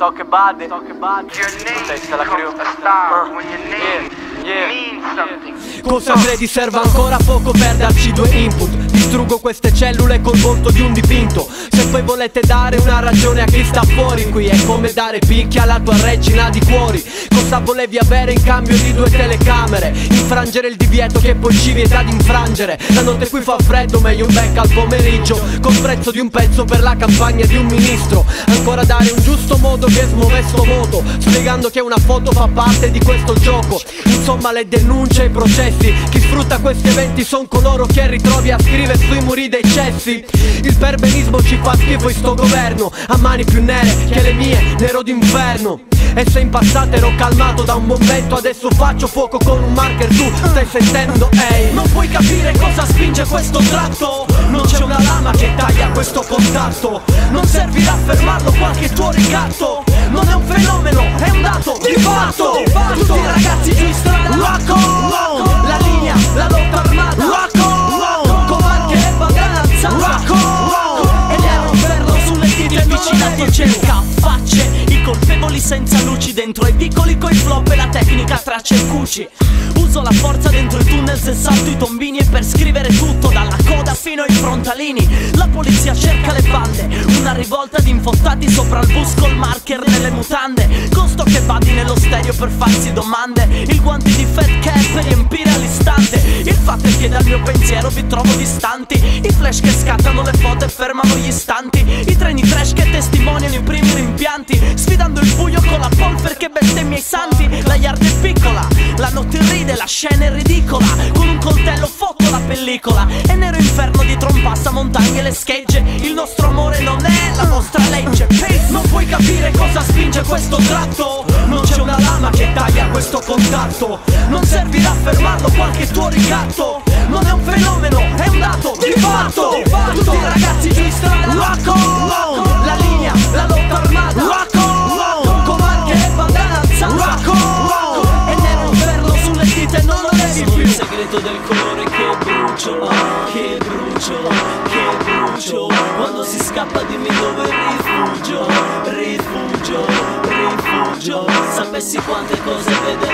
Stock e Bade, testa la crew. Cosa credi serva ancora poco per darci due input? Distruggo queste cellule col volto di un dipinto. Se poi volete dare una ragione a chi sta fuori, qui è come dare picchi alla tua regina di cuori. Cosa volevi avere in cambio di due telecamere? Infrangere il divieto che poi ci vieta di infrangere. La notte qui fa freddo, meglio un becca al pomeriggio, col prezzo di un pezzo per la campagna di un ministro. Ancora dare un giusto modo che smuove sto moto, spiegando che una foto fa parte di questo gioco. Insomma le denunce e i processi, chi sfrutta questi eventi son coloro che ritrovi a scrivere sui muri dei cessi. Il perbenismo ci fa schifo in sto governo, a mani più nere che le mie, nero d'inferno. E se in passato ero calmato da un momento, adesso faccio fuoco con un marker, tu stai sentendo, ehi. Non puoi capire cosa spinge questo tratto, non c'è una lama che taglia questo contatto. Non servirà a fermarlo qualche tuo ricatto, non è un fenomeno, è un dato di fatto. Tutti i ragazzi giù in strada, rock on, la linea, la lotta armata, rock on, con marche e bandana alzata, rock on, e nero ferro sulle dita avvicinati cerca facce, i colpevoli senza luci dentro ai vicoli coi flop e la tecnica traccia e cuci. Uso la forza dentro i tunnel se salto i tombini, e per scrivere tutto dalla coda fino ai frontalini. La polizia cerca le bande, una rivolta di infottati sopra il bus col marker nelle mutande, con sto che vadi nello stereo per farsi domande, il guanti di fat cap per riempire all'istante. Il fatto è che dal mio pensiero vi trovo distanti, i flash che scattano le foto e fermano gli istanti, i treni trash che testimoniano i primi rimpianti, sfidando il buio con la polver che bestemmia i santi. La yard è piccola, la notte ride, la scena è ridicola, con un coltello fotto la pellicola, e nero inferno dietro un passamontagne e le schegge. Il nostro amore non è la vostra legge. Non puoi capire cosa spinge questo tratto, non c'è una lama che taglia questo contatto. Non servirà a fermarlo qualche tuo ricatto, non è un fenomeno, è un dato di fatto. Tutti i ragazzi giù in strada, rock on, la linea, la lotta armata, rock on, con marche e bandana alzata, rock on, e nero inferno sulle dita e non lo devi più. Il segreto del colore che brucio, che brucio, che brucio. Quando si scappa dimmi dove rifugio, rifugio, rifugio. Sapessi quante cose vede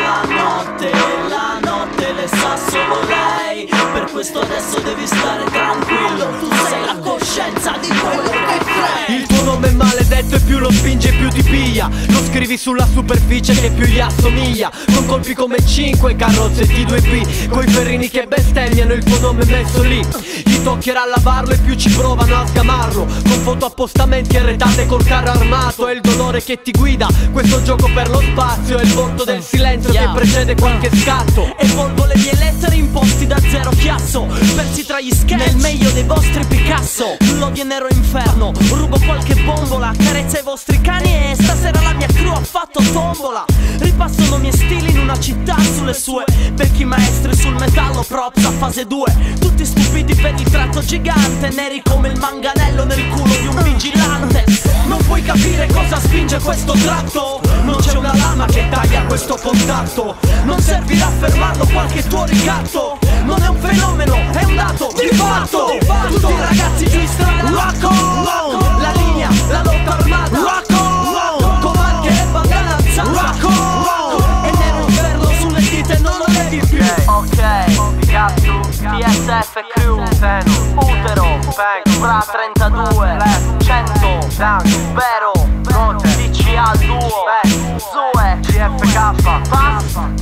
la notte le sa solo lei. Per questo adesso devi stare tranquillo, tu sei la coscienza di quello che crei. Il tuo nome è maledetto e più lo spinge più ti piglia, lo scrivi sulla superficie che più gli assomiglia, con colpi come 5 carrozze T2P, coi ferrini che bestemmiano il tuo nome messo lì. Gli toccherà lavarlo e più ci provano a sgamarlo, con foto appostamenti arretate col carro armato. È il dolore che ti guida, questo gioco per lo spazio, è il volto del silenzio che precede qualche scatto. Evolvo le mie lettere imposti da zero chiasso, persi tra gli sketch nel meglio dei vostri Picasso. L'odio è nero inferno, rubo qualche bombola, carezza i vostri cani e stasera la mia crew ha fatto tombola. Ripasso nomi e stili in una città sulle sue, vecchi maestri sul metallo, props a fase 2. Tutti stupiti per il tratto gigante, neri come il manganello nel culo di un vigilante. Non puoi capire cosa spinge questo tratto, non c'è una lama che taglia questo contatto. Non servirà a fermarlo qualche tuo ricatto, non è un fenomeno, è un dato di fatto. Tutti i ragazzi giù in strada, rock on, la linea, la lotta armata, rock on, con marche e bandana alzata, rock on, e nero inferno sulle dita e non lo devi più. Ok, Picasso, PSF Crew, Utero, Fra 32, 100, Vero, DC al duo, Zue, GFK, Pass.